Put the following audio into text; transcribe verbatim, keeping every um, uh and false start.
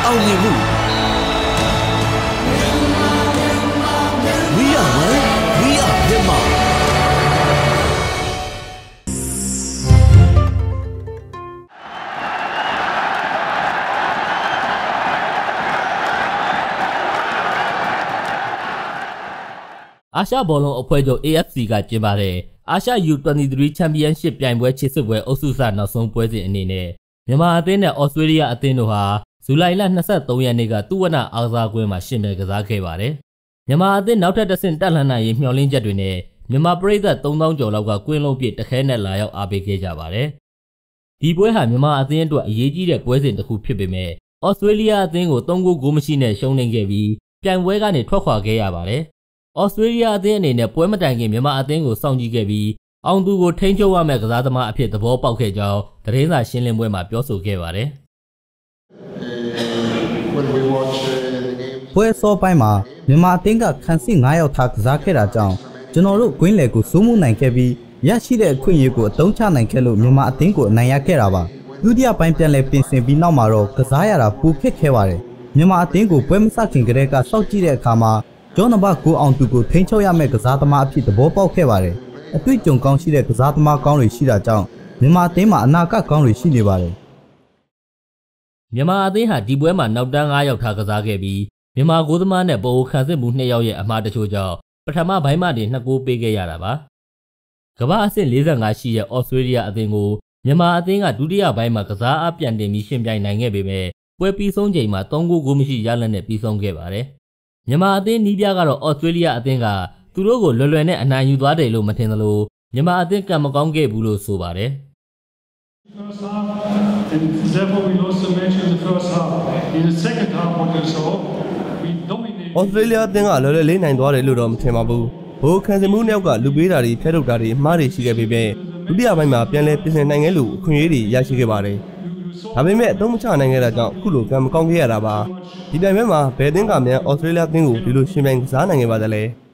အောင်မြင်မှု We are one we are Myanmar အာရှဘောလုံးအဖွဲ့ချုပ် A F C ကကျင်းပတဲ့အာရှ U twenty-three ချန်ပီယံရှစ်ပြိုင်ပွဲခြေစစ်ပွဲအုပ်စုစနောက်ဆုံးပွဲစဉ်အနေနဲ့မြန်မာအသင်းနဲ့ဩစတြေးလျအသင်းတို့ဟာဇူလိုင်လ၂၃ရက်နေ့ကသူဝနအားကစားကွင်းမှာရှင်ပြိုင်ကစားခဲ့ပါတယ်။မြန်မာအသင်းနောက်ထပ်တစ်ဆင့်တက်လှမ်းနိုင်ရေးမျှော်လင့်ချက်တွေနဲ့မြန်မာပရိသတ်သုံးသောင်းကျော်လောက်ကကွင်းလုံးပြည့်တခဲနဲ့လာရောက်အားပေးခဲ့ကြပါတယ်။ဒီပွဲဟာမြန်မာအသင်းအတွက်အရေးကြီးတဲ့ပွဲစဉ်တစ်ခုဖြစ်ပေမဲ့ဩစတြေးလျအသင်းကိုသုံးဂိုးဂိုးမရှိနဲ့ရှုံးနိမ့်ခဲ့ပြီးပြိုင်ပွဲကနေထွက်ခွာခဲ့ရပါတယ်။ဩစတြေးလျအသင်းအနေနဲ့ပွဲမတိုင်ခင်မြန်မာအသင်းကိုစောင့်ကြည့်ခဲ့ပြီးအောင်သူကိုထိန်းချုပ်ရမယ့်ကစားသမားအဖြစ်သဘောပေါက်ခဲ့ကြောင်းသတင်းစာရှင်းလင်းပွဲမှာပြောဆိုခဲ့ပါတယ်။ပွဲစောပိုင်းမှာမြန်မာအသင်းကခန်းစီ၅ယောက်ထားကစားခဲ့တာကြောင့်ကျွန်တော်တို့ကွင်းလယ်ကိုစိုးမိုးနိုင်ခဲ့ပြီးရရှိတဲ့အခွင့်အရေးကိုအသုံးချနိုင်ခဲ့လို့မြန်မာအသင်းကိုအနိုင်ရခဲ့တာပါ။ဒုတိယပိုင်းပြန်လည်ပြင်ဆင်ပြီးနောက်မှာတော့ကစားရတာပိုခက်ခဲပါတယ်။မြန်မာအသင်းကိုပွဲမစခင်ကတည်းကစောင့်ကြည့်တဲ့အခါမှာကျောင်းနံပါတ်ကိုအောင်သူကိုထိန်းချုပ်ရမယ့်ကစားသမားအဖြစ်သဘောပေါက်ခဲ့ပါတယ်။အတွေ့အကြုံကောင်းရှိတဲ့ကစားသမားကောင်းတွေရှိတာကြောင့်မြန်မာအသင်းမှာအနာဂတ်ကောင်းတွေရှိနေပါတယ်။မြန်မာအသင်းဟာဒီပွဲမှာနောက်တန်း၅ယောက်ထားကစားခဲ့ပြီးမြန်မာဂိုးသမားနဲ့ဗဟိုခံစစ်မှု၂ယောက်ရဲ့အမှားတချို့ကြောင့်ပထမပိုင်းမှတင်နှစ်ဂိုးပေးခဲ့ရတာပါ။ကမ္ဘာအဆင့်၄၅ရှိရဲ့ဩစတြေးလျအသင်းကိုမြန်မာအသင်းကဒုတိယပိုင်းမှာကစားအားပြန်တင်ပြီးရှင်ပြိုင်နိုင်ခဲ့ပေမဲ့ပွဲပြီးဆုံးချိန်မှာသုံးဂိုးဂိုးမရှိရလဒ်နဲ့ပြီးဆုံးခဲ့ပါတယ်။မြန်မာအသင်းနီးပြကတော့ဩစတြေးလျအသင်းကသူတို့ကိုလွယ်လွယ်နဲ့အနိုင်ယူသွားတယ်လို့မထင်သလိုမြန်မာအသင်းကံမကောင်းခဲ့ဘူးလို့ဆိုပါတယ်။ Australia အသင်းကလွယ်လွယ်လေးနိုင်သွားတယ်လို့တော့မထင်ပါဘူး။ဘိုးခံစစ်မှုနှစ်ယောက်ကလူပေးတာတွေဖျက်ထုတ်တာတွေမှားတွေရှိခဲ့ပေမဲ့ဒုတိယပိုင်းမှာပြန်လည်ပြင်ဆင်နိုင်ခဲ့လို့အခွင့်အရေးတွေရရှိခဲ့ပါတယ်။ဒါပေမဲ့အသုံးမချနိုင်ခဲ့တာကြောင့်အခုလိုကံမကောင်းခဲ့ရတာပါ။ဒီပြိုင်ပွဲမှာဘယ်အသင်းကမြန် Australia အသင်းကိုဒီလိုရှင်ပြိုင်ကစားနိုင်ခဲ့ပါသလဲ။